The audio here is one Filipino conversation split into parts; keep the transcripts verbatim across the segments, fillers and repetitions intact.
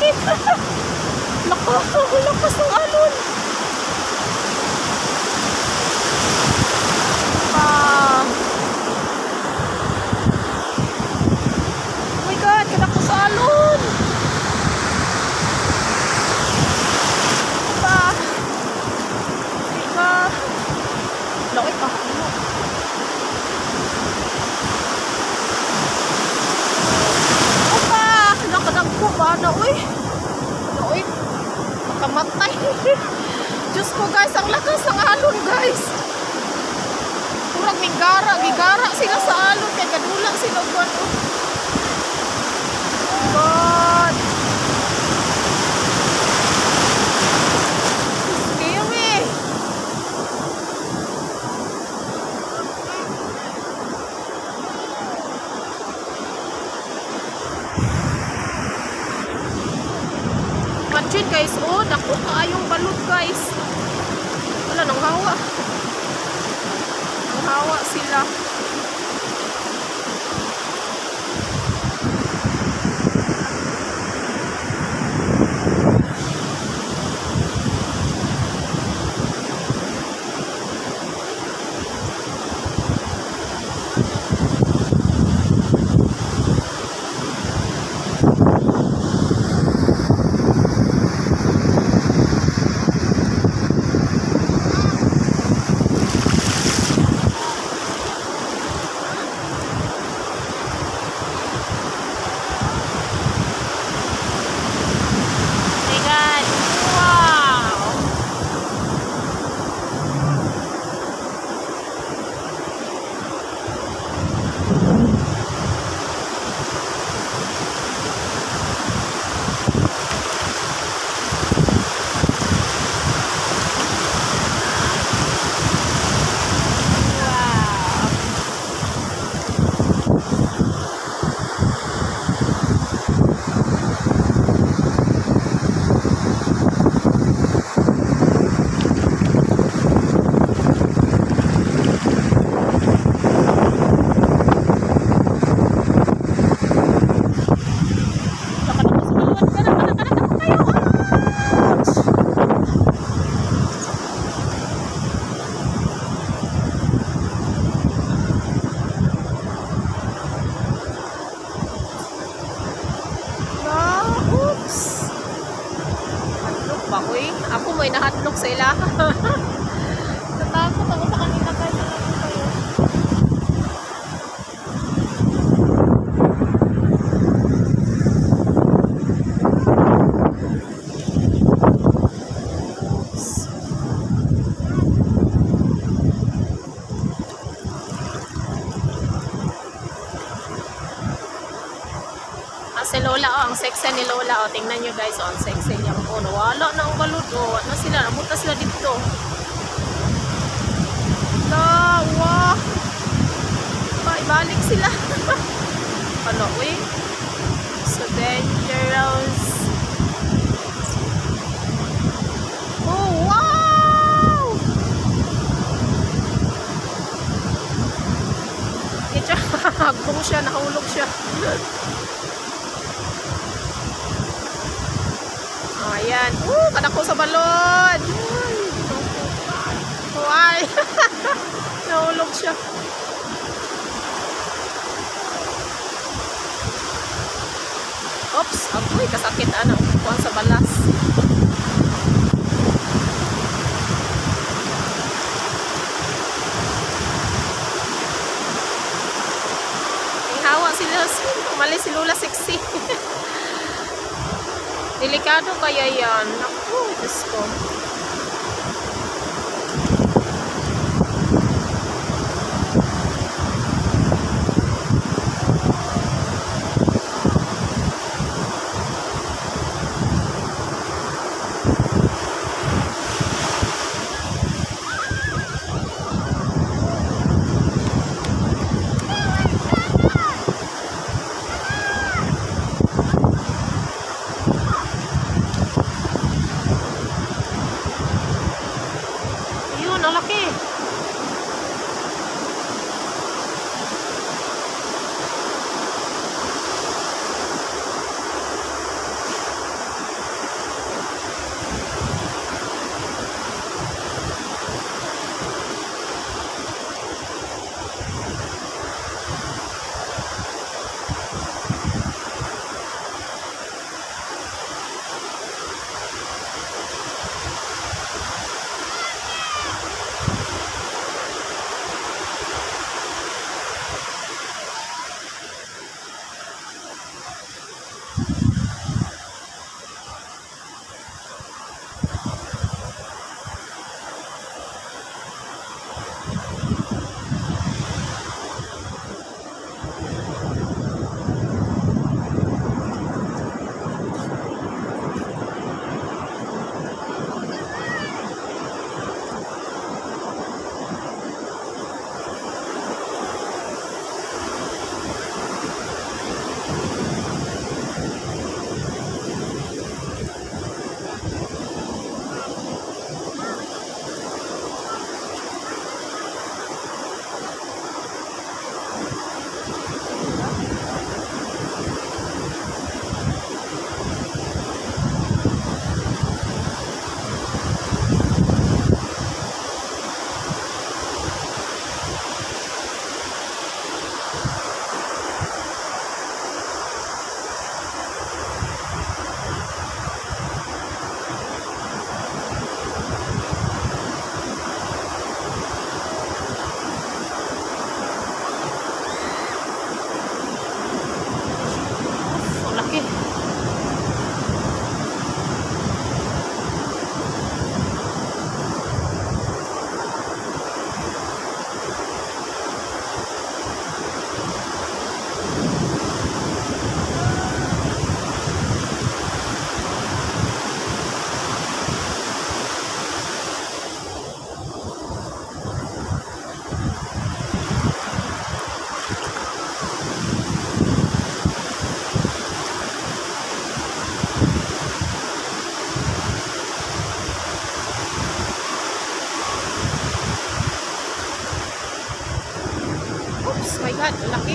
sakit. Lakas, lakas ng alon. Ah. Oh my God, kailan ko sa alon. Diba? Diba? Laki ka. Opa! Nakadagpo ba na, uy? Uy, makamatay. Diyos ko guys, ang lakas ng alon guys. Kurang mingara, gigara sila sa alon. Kaya kadula sila buwan. God. Scary. Imagine guys, oh, naku kaayong balot guys. Wala, nang hawa. Nang hawa sila. Ako may nahatlok sa ila. Natakot ako sa kanila guys. Si Lola, oh, ang sexy ni Lola, oh, tingnan nyo guys, oh, ang sexy niya, oh, nawala na ang balot, oh, ano sila, nabuta sila dito, la, wow, ba, ibalik sila, ano, uy, so dangerous, oh, wow, ito, hagbong siya, nahulog siya, ayan. Uh, kadako sa balon. Ay. Nahulog siya. Oops. Apoy, kasakit ano. Kuhan sa balas. Ihawa sila. Umalis si Lola sexy. Delikado kaya yan. Naku, Diyos ko. dagat. Laki.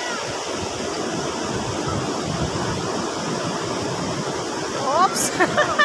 Oops.